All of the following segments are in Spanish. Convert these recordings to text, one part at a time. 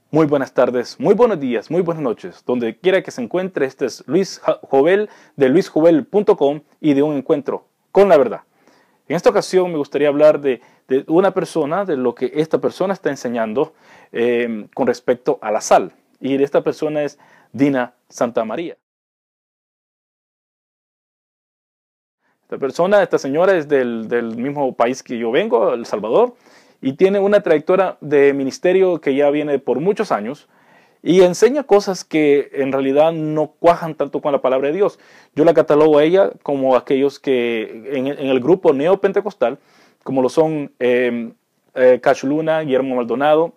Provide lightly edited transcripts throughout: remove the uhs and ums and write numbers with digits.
Muy buenas tardes, muy buenos días, muy buenas noches. Donde quiera que se encuentre, este es Luis Jovel de luisjovel.com y de un encuentro con la verdad. En esta ocasión me gustaría hablar de una persona, de lo que esta persona está enseñando con respecto a la sal. Y esta persona es Dina Santamaría. Esta señora es del mismo país que yo vengo, El Salvador, y tiene una trayectoria de ministerio que ya viene por muchos años y enseña cosas que en realidad no cuajan tanto con la palabra de Dios. Yo la catalogo a ella como aquellos que en el grupo neopentecostal, como lo son Cacho Luna, Guillermo Maldonado,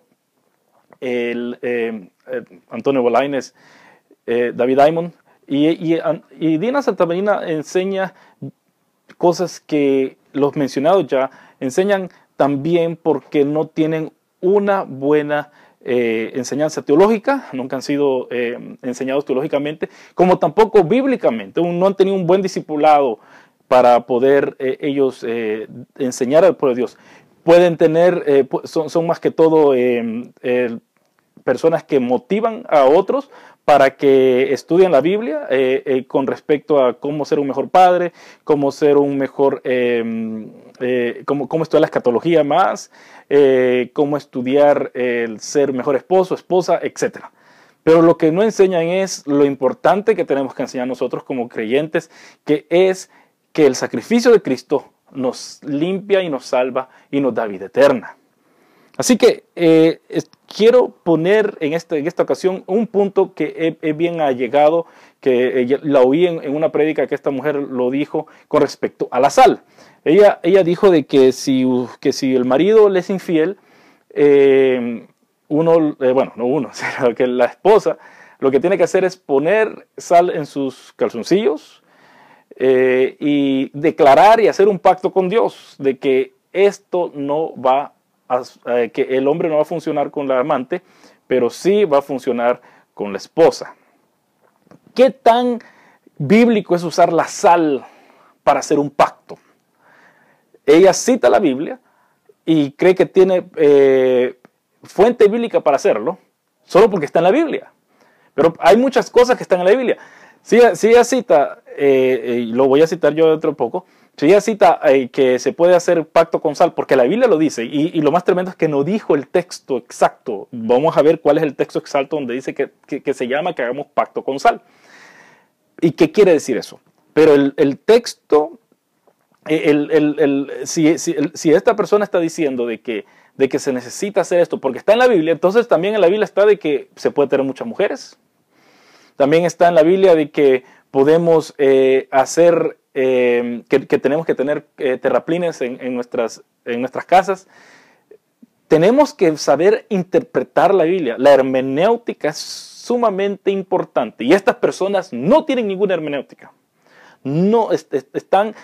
Antonio Bolaines, David Diamond, y Dina Santamaría enseña cosas que los mencionados ya enseñan también porque no tienen una buena enseñanza teológica, nunca han sido enseñados teológicamente, como tampoco bíblicamente, no han tenido un buen discipulado para poder ellos enseñar al pueblo de Dios. Pueden tener, son más que todo personas que motivan a otros para que estudien la Biblia con respecto a cómo ser un mejor padre, cómo ser un mejor, cómo estudiar la escatología más, cómo estudiar el ser mejor esposo, esposa, etc. Pero lo que no enseñan es lo importante que tenemos que enseñar nosotros como creyentes, que es que el sacrificio de Cristo nos limpia y nos salva y nos da vida eterna. Así que quiero poner en esta ocasión un punto que es bien allegado, que la oí en una prédica que esta mujer lo dijo con respecto a la sal. Ella dijo de que si el marido le es infiel, sino que la esposa lo que tiene que hacer es poner sal en sus calzoncillos y declarar y hacer un pacto con Dios de que esto no va que el hombre no va a funcionar con la amante, pero sí va a funcionar con la esposa. ¿Qué tan bíblico es usar la sal para hacer un pacto? Ella cita la Biblia y cree que tiene fuente bíblica para hacerlo, solo porque está en la Biblia. Pero hay muchas cosas que están en la Biblia. Si ella cita, y lo voy a citar yo dentro de poco, si ella cita que se puede hacer pacto con sal, porque la Biblia lo dice, y lo más tremendo es que no dijo el texto exacto. Vamos a ver cuál es el texto exacto donde dice que se llama que hagamos pacto con sal. ¿Y qué quiere decir eso? Pero el texto, si esta persona está diciendo de que se necesita hacer esto porque está en la Biblia, entonces también en la Biblia está de que se puede tener muchas mujeres. También está en la Biblia de que podemos hacer, que tenemos que tener terraplines en nuestras casas. Tenemos que saber interpretar la Biblia. La hermenéutica es sumamente importante y estas personas no tienen ninguna hermenéutica. No están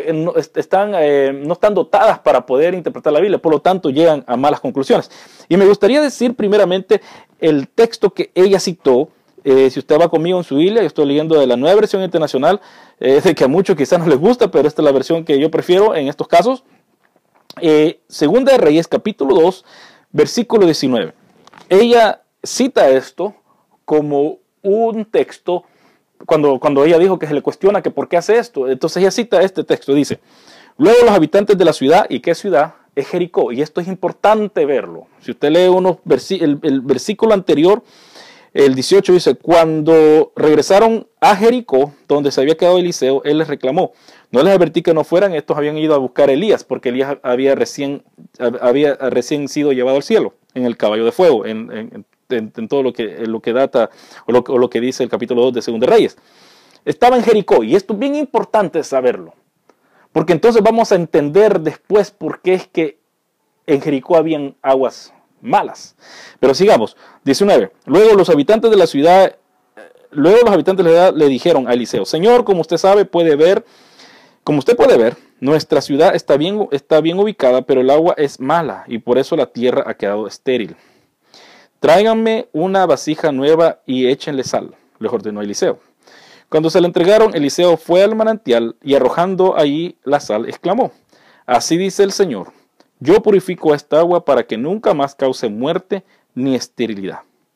dotadas para poder interpretar la Biblia, por lo tanto llegan a malas conclusiones. Y me gustaría decir primeramente el texto que ella citó. Si usted va conmigo en su Biblia, yo estoy leyendo de la Nueva Versión Internacional, de que a muchos quizás no les gusta, pero esta es la versión que yo prefiero en estos casos. Segunda de Reyes, capítulo 2, versículo 19. Ella cita esto como un texto, cuando ella dijo que se le cuestiona que por qué hace esto, entonces ella cita este texto, dice: luego los habitantes de la ciudad, ¿y qué ciudad? Es Jericó, y esto es importante verlo. Si usted lee el versículo anterior, el 18 dice: cuando regresaron a Jericó, donde se había quedado Eliseo, él les reclamó: no les advertí que no fueran, estos habían ido a buscar a Elías, porque Elías había recién sido llevado al cielo, en el caballo de fuego, en todo lo que data, o lo que dice el capítulo 2 de Segunda de Reyes. Estaba en Jericó, y esto es bien importante saberlo, porque entonces vamos a entender después por qué es que en Jericó habían aguas malas. Pero sigamos. 19. Luego los habitantes de la ciudad le dijeron a Eliseo: Señor, como usted puede ver, nuestra ciudad está bien ubicada, pero el agua es mala y por eso la tierra ha quedado estéril. Tráiganme una vasija nueva y échenle sal, les ordenó Eliseo. Cuando se la entregaron, Eliseo fue al manantial y arrojando allí la sal, exclamó: así dice el Señor: yo purifico esta agua para que nunca más cause muerte ni esterilidad.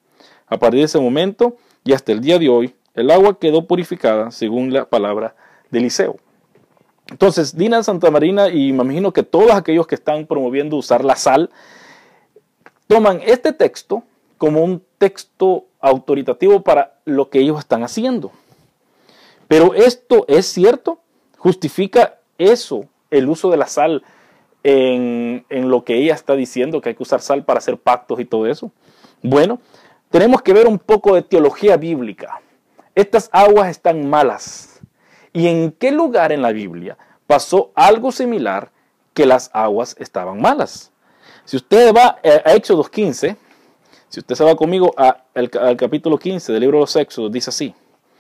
A partir de ese momento y hasta el día de hoy, el agua quedó purificada según la palabra de Eliseo. Entonces, Dina Santamarina, y me imagino que todos aquellos que están promoviendo usar la sal, toman este texto como un texto autoritativo para lo que ellos están haciendo. Pero esto es cierto, justifica eso, el uso de la sal en lo que ella está diciendo, que hay que usar sal para hacer pactos y todo eso. Bueno, tenemos que ver un poco de teología bíblica. Estas aguas están malas. ¿Y en qué lugar en la Biblia pasó algo similar que las aguas estaban malas? Si usted va a Éxodo 15, si usted se va conmigo al capítulo 15 del libro de los Éxodos, dice así.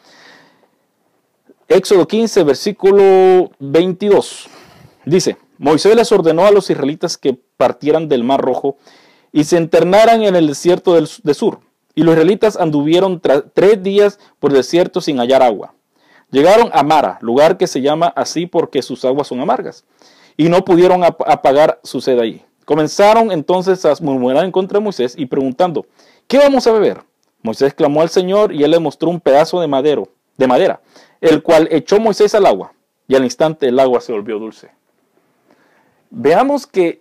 Éxodo 15, versículo 22. Dice, Moisés les ordenó a los israelitas que partieran del Mar Rojo y se internaran en el desierto de Sur. Y los israelitas anduvieron 3 días por el desierto sin hallar agua. Llegaron a Mara, lugar que se llama así porque sus aguas son amargas, y no pudieron apagar su sed allí. Comenzaron entonces a murmurar en contra de Moisés y preguntando, ¿qué vamos a beber? Moisés clamó al Señor y él le mostró un pedazo de madera, el cual echó Moisés al agua, y al instante el agua se volvió dulce. Veamos que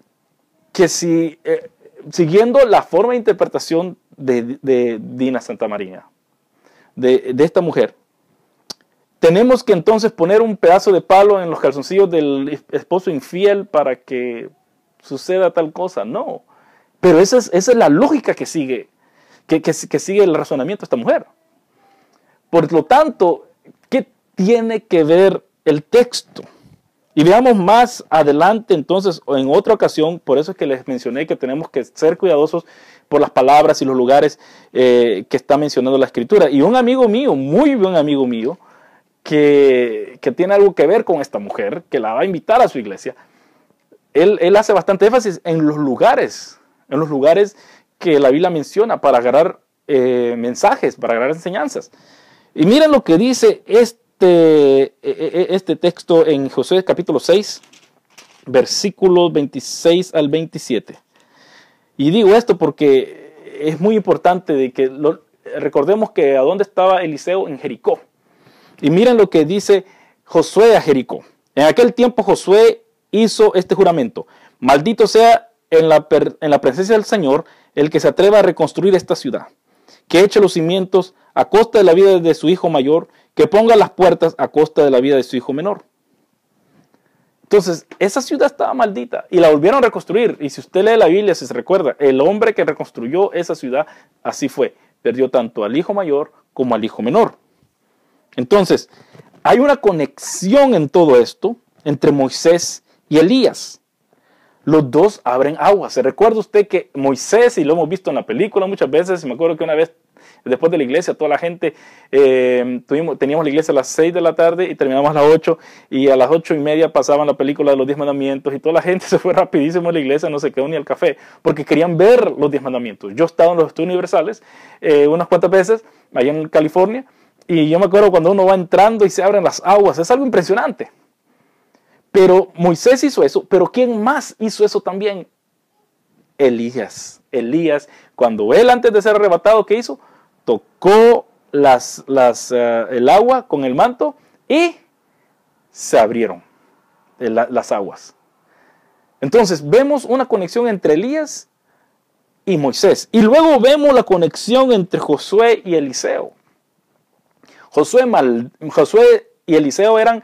si, siguiendo la forma de interpretación de Dina Santamarina, de esta mujer, tenemos que entonces poner un pedazo de palo en los calzoncillos del esposo infiel para que suceda tal cosa. No, pero esa es la lógica que sigue, que sigue el razonamiento de esta mujer. Por lo tanto, ¿qué tiene que ver el texto? Y veamos más adelante entonces, en otra ocasión, por eso es que les mencioné que tenemos que ser cuidadosos por las palabras y los lugares que está mencionando la Escritura. Y un amigo mío, muy buen amigo mío, que tiene algo que ver con esta mujer, que la va a invitar a su iglesia, él hace bastante énfasis en los lugares que la Biblia menciona para agarrar mensajes, para agarrar enseñanzas. Y miren lo que dice este texto en Josué capítulo 6, versículos 26 al 27. Y digo esto porque es muy importante de que recordemos que a dónde estaba Eliseo, en Jericó. Y miren lo que dice Josué a Jericó. En aquel tiempo Josué hizo este juramento: maldito sea en la presencia del Señor el que se atreva a reconstruir esta ciudad, que eche los cimientos a costa de la vida de su hijo mayor, que ponga las puertas a costa de la vida de su hijo menor. Entonces, esa ciudad estaba maldita y la volvieron a reconstruir. Y si usted lee la Biblia, si se recuerda, el hombre que reconstruyó esa ciudad, así fue. Perdió tanto al hijo mayor como al hijo menor. Entonces, hay una conexión en todo esto entre Moisés y Elías. Los dos abren agua. ¿Se recuerda usted que Moisés, y lo hemos visto en la película muchas veces, me acuerdo que una vez después de la iglesia, toda la gente, teníamos la iglesia a las 6 de la tarde y terminamos a las 8, y a las 8:30 pasaban la película de los 10 mandamientos y toda la gente se fue rapidísimo a la iglesia, no se quedó ni al café, porque querían ver los 10 mandamientos. Yo he estado en los estudios universales unas cuantas veces, allá en California, y yo me acuerdo cuando uno va entrando y se abren las aguas, es algo impresionante. Pero Moisés hizo eso, pero ¿quién más hizo eso también? Elías, cuando él antes de ser arrebatado, ¿qué hizo? Tocó el agua con el manto y se abrieron las aguas. Entonces vemos una conexión entre Elías y Moisés. Y luego vemos la conexión entre Josué y Eliseo. Josué y Eliseo eran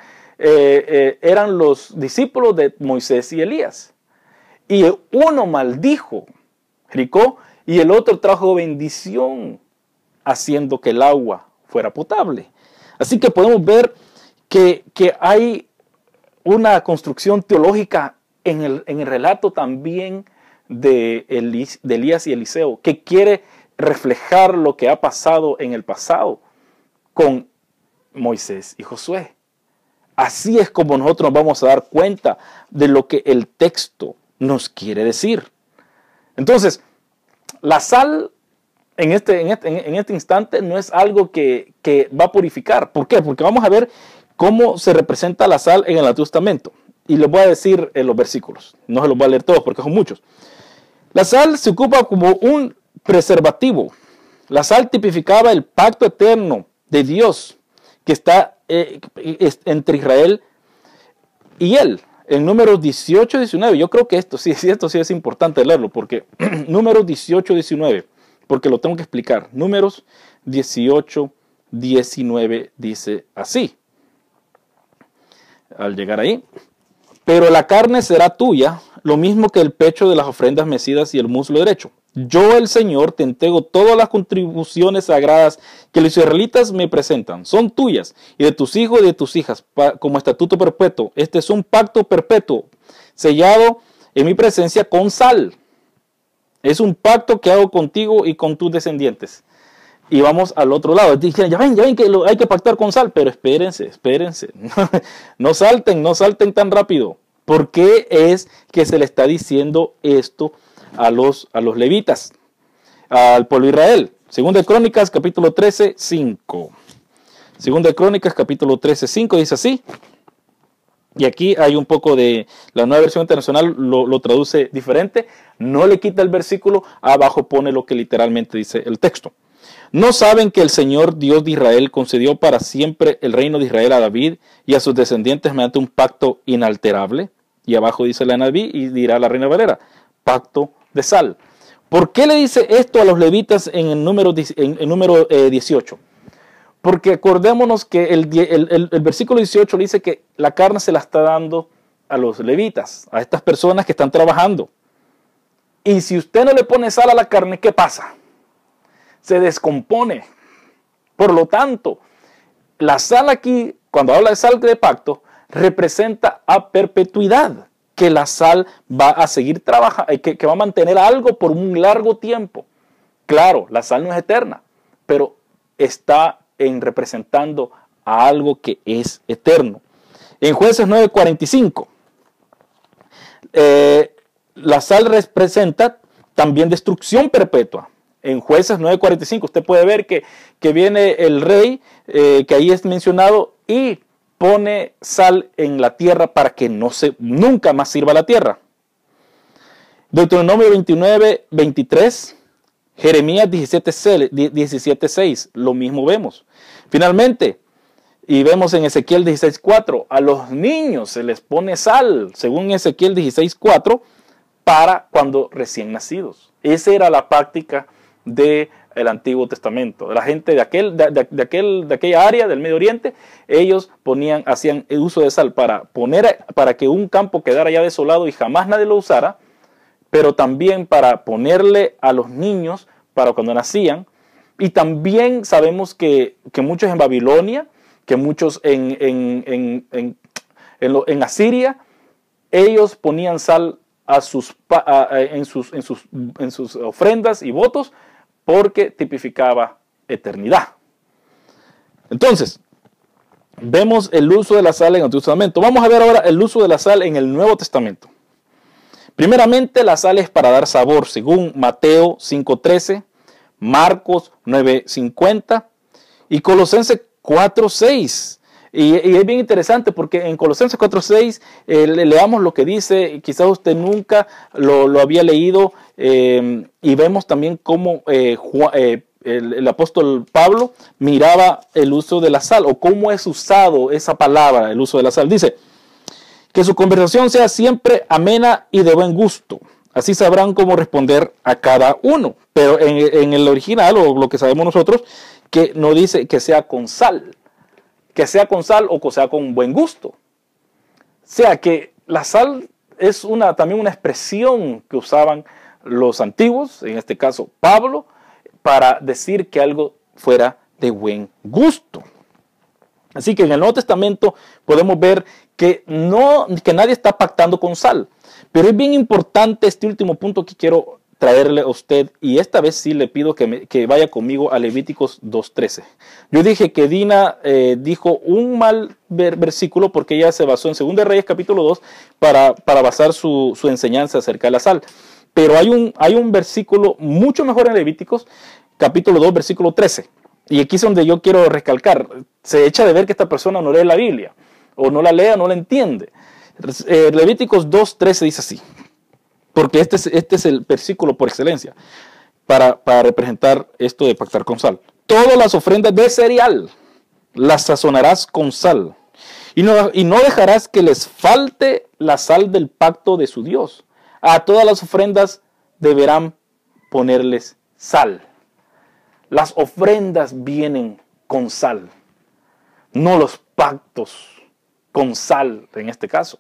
los discípulos de Moisés y Elías. Y uno maldijo Jericó y el otro trajo bendición, haciendo que el agua fuera potable. Así que podemos ver que hay una construcción teológica en el relato también de Elías y Eliseo, que quiere reflejar lo que ha pasado en el pasado con Moisés y Josué. Así es como nosotros vamos a dar cuenta de lo que el texto nos quiere decir. Entonces, la sal en este instante no es algo que va a purificar. ¿Por qué? Porque vamos a ver cómo se representa la sal en el Antiguo Testamento. Y les voy a decir en los versículos. No se los voy a leer todos porque son muchos. La sal se ocupa como un preservativo La sal tipificaba el pacto eterno de Dios que está entre Israel y él. En Números 18, 19, yo creo que esto sí es importante leerlo, porque Números 18, 19, porque lo tengo que explicar. Números 18, 19 dice así. Al llegar ahí, pero la carne será tuya, lo mismo que el pecho de las ofrendas mecidas y el muslo derecho. Yo, el Señor, te entrego todas las contribuciones sagradas que los israelitas me presentan. Son tuyas y de tus hijos y de tus hijas, como estatuto perpetuo. Este es un pacto perpetuo, sellado en mi presencia con sal. Es un pacto que hago contigo y con tus descendientes. Y vamos al otro lado. Dicen, ya ven que hay que pactar con sal, pero espérense. No salten tan rápido. ¿Por qué es que se le está diciendo esto a los levitas, al pueblo de Israel? Segunda de Crónicas, capítulo 13, 5. Segunda de Crónicas, capítulo 13, 5, dice así. Y aquí hay un poco de, la Nueva Versión Internacional lo traduce diferente. No le quita el versículo, abajo pone lo que literalmente dice el texto. ¿No saben que el Señor Dios de Israel concedió para siempre el reino de Israel a David y a sus descendientes mediante un pacto inalterable? Y abajo dice la NBI y dirá la Reina Valera, pacto de sal. ¿Por qué le dice esto a los levitas en el número 18? Porque acordémonos que el versículo 18 le dice que la carne se la está dando a los levitas, a estas personas que están trabajando. Y si usted no le pone sal a la carne, ¿qué pasa? Se descompone. Por lo tanto, la sal aquí, cuando habla de sal de pacto, representa a perpetuidad, que la sal va a seguir trabajando, que va a mantener algo por un largo tiempo. Claro, la sal no es eterna, pero está representando a algo que es eterno. En Jueces 9:45, la sal representa también destrucción perpetua. En Jueces 9:45 usted puede ver que viene el rey, que ahí es mencionado, y pone sal en la tierra para que nunca más sirva la tierra. Deuteronomio 29:23, Jeremías 17:6, lo mismo vemos. Finalmente, y vemos en Ezequiel 16:4, a los niños se les pone sal, según Ezequiel 16:4, para cuando recién nacidos. Esa era la práctica del Antiguo Testamento. La gente de aquella área del Medio Oriente, ellos hacían uso de sal para que un campo quedara ya desolado y jamás nadie lo usara, pero también para ponerle a los niños para cuando nacían. Y también sabemos que muchos en Babilonia, que muchos en Asiria, ellos ponían sal en sus ofrendas y votos, porque tipificaba eternidad. Entonces, vemos el uso de la sal en el Antiguo Testamento. Vamos a ver ahora el uso de la sal en el Nuevo Testamento. Primeramente, la sal es para dar sabor, según Mateo 5:13, Marcos 9:50 y Colosenses 4:6. Y es bien interesante porque en Colosenses 4:6 leamos lo que dice. Quizás usted nunca lo había leído, y vemos también cómo el apóstol Pablo miraba el uso de la sal, o cómo es usado esa palabra, el uso de la sal. Dice, que su conversación sea siempre amena y de buen gusto. Así sabrán cómo responder a cada uno. Pero en el original, o lo que sabemos nosotros, que no dice que sea con sal. Que sea con sal o que sea con buen gusto. O sea que la sal es también una expresión que usaban los antiguos, en este caso Pablo, para decir que algo fuera de buen gusto. Así que en el Nuevo Testamento podemos ver que nadie está pactando con sal. Pero es bien importante este último punto que quiero traerle a usted, y esta vez sí le pido que vaya conmigo a Levíticos 2:13. Yo dije que Dina dijo un mal versículo porque ella se basó en 2 Reyes capítulo 2 para basar su enseñanza acerca de la sal. Pero hay un versículo mucho mejor en Levíticos capítulo 2 versículo 13. Y aquí es donde yo quiero recalcar. Se echa de ver que esta persona no lee la Biblia, o no la lea, no la entiende. Levíticos 2:13 dice así, porque este es el versículo por excelencia. para representar esto de pactar con sal. Todas las ofrendas de cereal las sazonarás con sal, y no dejarás que les falte la sal del pacto de su Dios. A todas las ofrendas deberán ponerles sal. Las ofrendas vienen con sal, no los pactos con sal en este caso.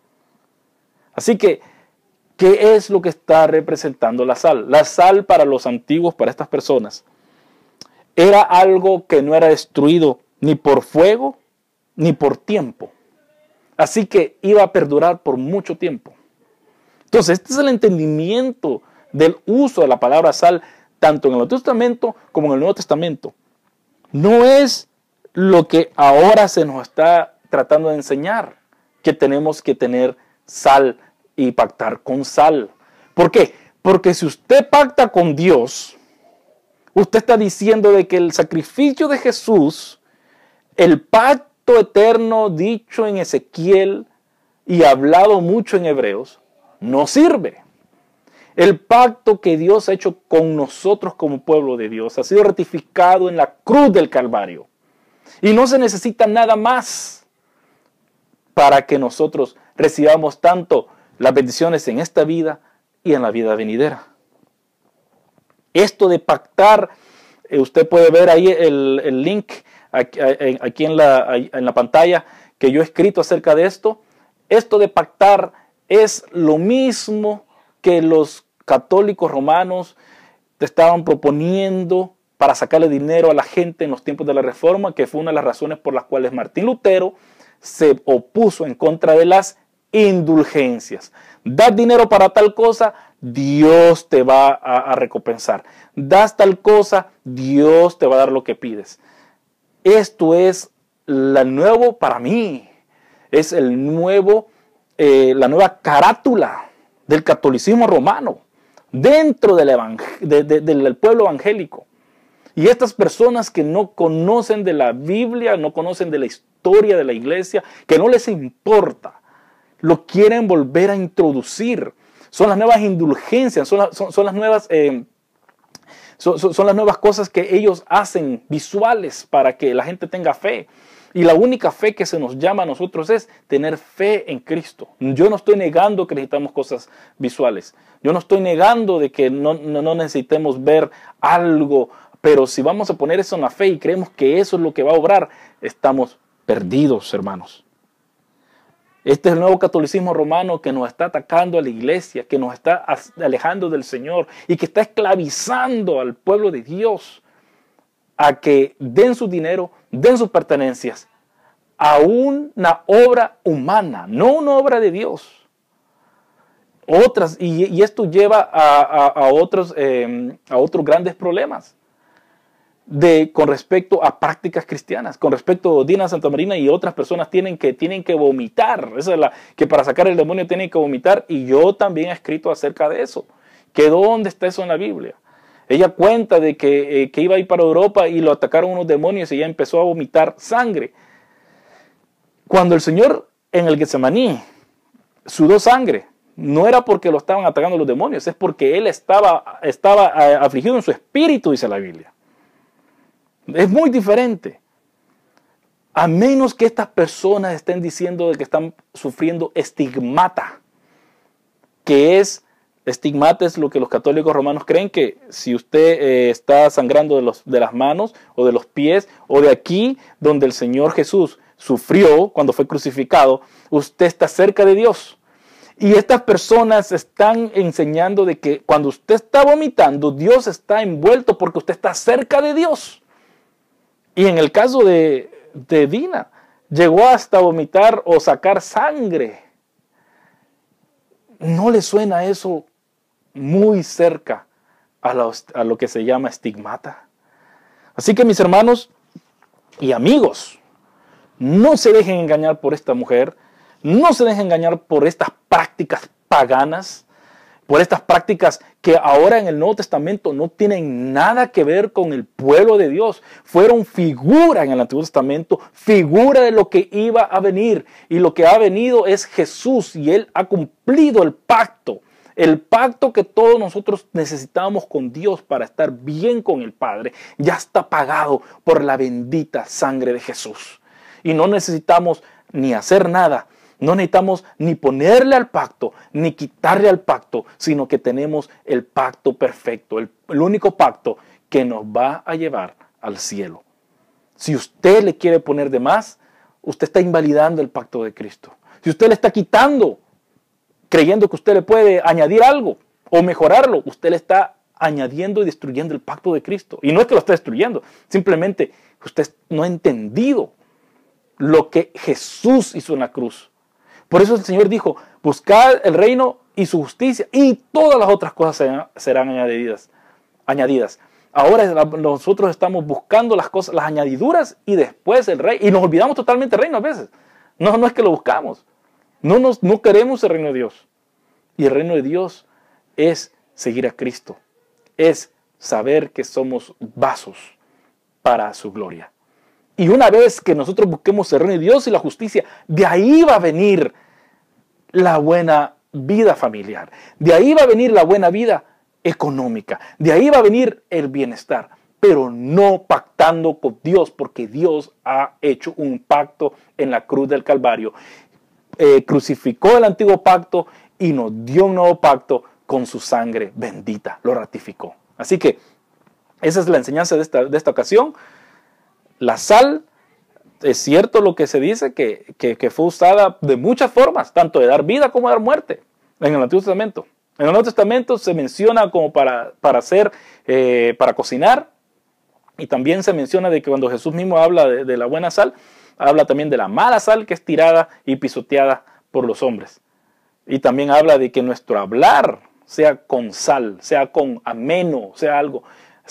Así que, ¿qué es lo que está representando la sal? La sal para los antiguos, para estas personas, era algo que no era destruido ni por fuego ni por tiempo. Así que iba a perdurar por mucho tiempo. Entonces, este es el entendimiento del uso de la palabra sal, tanto en el Antiguo Testamento como en el Nuevo Testamento. No es lo que ahora se nos está tratando de enseñar, que tenemos que tener sal y pactar con sal. ¿Por qué? Porque si usted pacta con Dios, usted está diciendo de que el sacrificio de Jesús, el pacto eterno dicho en Ezequiel y hablado mucho en Hebreos, no sirve. El pacto que Dios ha hecho con nosotros como pueblo de Dios ha sido ratificado en la cruz del Calvario. Y no se necesita nada más para que nosotros recibamos tanto las bendiciones en esta vida y en la vida venidera. Esto de pactar, usted puede ver ahí el link aquí en la pantalla que yo he escrito acerca de esto. Esto de pactar es lo mismo que los católicos romanos te estaban proponiendo para sacarle dinero a la gente en los tiempos de la Reforma, que fue una de las razones por las cuales Martín Lutero se opuso en contra de las indulgencias. Das dinero para tal cosa, Dios te va a recompensar. Das tal cosa, Dios te va a dar lo que pides. Esto es lo nuevo para mí. Es la nueva carátula del catolicismo romano dentro del pueblo evangélico. Y estas personas que no conocen de la Biblia, no conocen de la historia de la iglesia, que no les importa, lo quieren volver a introducir. Son las nuevas indulgencias, son las nuevas cosas que ellos hacen visuales para que la gente tenga fe. Y la única fe que se nos llama a nosotros es tener fe en Cristo. Yo no estoy negando que necesitamos cosas visuales. Yo no estoy negando de que no necesitemos ver algo. Pero si vamos a poner eso en la fe y creemos que eso es lo que va a obrar, estamos perdidos, hermanos. Este es el nuevo catolicismo romano que nos está atacando a la iglesia, que nos está alejando del Señor y que está esclavizando al pueblo de Dios a que den su dinero, den sus pertenencias a una obra humana, no una obra de Dios. Y esto lleva a otros grandes problemas con respecto a prácticas cristianas, con respecto a Dina Santamarina y otras personas tienen que vomitar. Esa es que para sacar el demonio tienen que vomitar, y yo también he escrito acerca de eso. Que ¿dónde está eso en la Biblia? Ella cuenta de que iba a ir para Europa y lo atacaron unos demonios y ella empezó a vomitar sangre. Cuando el Señor en el Getsemaní sudó sangre, no era porque lo estaban atacando los demonios, es porque Él estaba afligido en su espíritu, dice la Biblia. Es muy diferente. A menos que estas personas estén diciendo de que están sufriendo estigmata, estigmata es lo que los católicos romanos creen, que si usted está sangrando de las manos o de los pies o de aquí donde el Señor Jesús sufrió cuando fue crucificado, usted está cerca de Dios. Y estas personas están enseñando de que cuando usted está vomitando, Dios está envuelto porque usted está cerca de Dios. Y en el caso de Dina, llegó hasta vomitar o sacar sangre. ¿No le suena eso muy cerca a lo que se llama estigmata? Así que mis hermanos y amigos, no se dejen engañar por esta mujer, no se dejen engañar por estas prácticas paganas, por estas prácticas que ahora en el Nuevo Testamento no tienen nada que ver con el pueblo de Dios. Fueron figura en el Antiguo Testamento, figura de lo que iba a venir. Y lo que ha venido es Jesús, y Él ha cumplido el pacto El pacto que todos nosotros necesitamos con Dios para estar bien con el Padre ya está pagado por la bendita sangre de Jesús. Y no necesitamos ni hacer nada, no necesitamos ni ponerle al pacto, ni quitarle al pacto, sino que tenemos el pacto perfecto, el único pacto que nos va a llevar al cielo. Si usted le quiere poner de más, usted está invalidando el pacto de Cristo. Si usted le está quitando, creyendo que usted le puede añadir algo o mejorarlo, usted le está añadiendo y destruyendo el pacto de Cristo. Y no es que lo esté destruyendo, simplemente usted no ha entendido lo que Jesús hizo en la cruz. Por eso el Señor dijo, buscad el reino y su justicia y todas las otras cosas serán añadidas. Ahora nosotros estamos buscando las cosas, las añadiduras y después el reino. Y nos olvidamos totalmente del reino a veces. No es que lo buscamos. No queremos el reino de Dios. Y el reino de Dios es seguir a Cristo. Es saber que somos vasos para su gloria. Y una vez que nosotros busquemos el reino de Dios y la justicia, de ahí va a venir la buena vida familiar. De ahí va a venir la buena vida económica. De ahí va a venir el bienestar. Pero no pactando con Dios, porque Dios ha hecho un pacto en la cruz del Calvario. Crucificó el antiguo pacto y nos dio un nuevo pacto con su sangre bendita. Lo ratificó. Así que esa es la enseñanza de esta ocasión. La sal, es cierto lo que se dice, que fue usada de muchas formas, tanto de dar vida como de dar muerte en el Antiguo Testamento. En el Nuevo Testamento se menciona como para cocinar, y también se menciona de que cuando Jesús mismo habla de la buena sal, habla también de la mala sal que es tirada y pisoteada por los hombres. Y también habla de que nuestro hablar sea con sal, sea con ameno, sea algo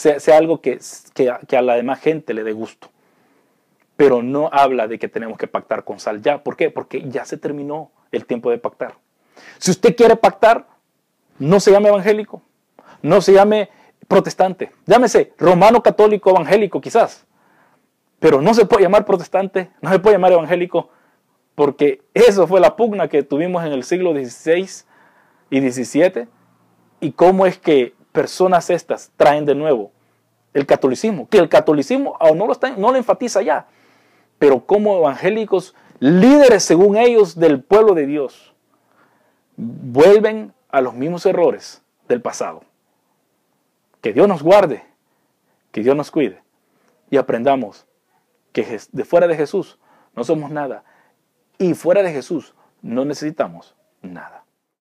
que a la demás gente le dé gusto. Pero no habla de que tenemos que pactar con sal ya. ¿Por qué? Porque ya se terminó el tiempo de pactar. Si usted quiere pactar, no se llame evangélico, no se llame protestante, llámese romano católico evangélico quizás, pero no se puede llamar protestante, no se puede llamar evangélico, porque eso fue la pugna que tuvimos en el siglo XVI y XVII, y cómo es que personas estas traen de nuevo el catolicismo, que el catolicismo aún no lo enfatiza ya, pero como evangélicos, líderes según ellos del pueblo de Dios, vuelven a los mismos errores del pasado. Que Dios nos guarde, que Dios nos cuide y aprendamos que de fuera de Jesús no somos nada y fuera de Jesús no necesitamos nada.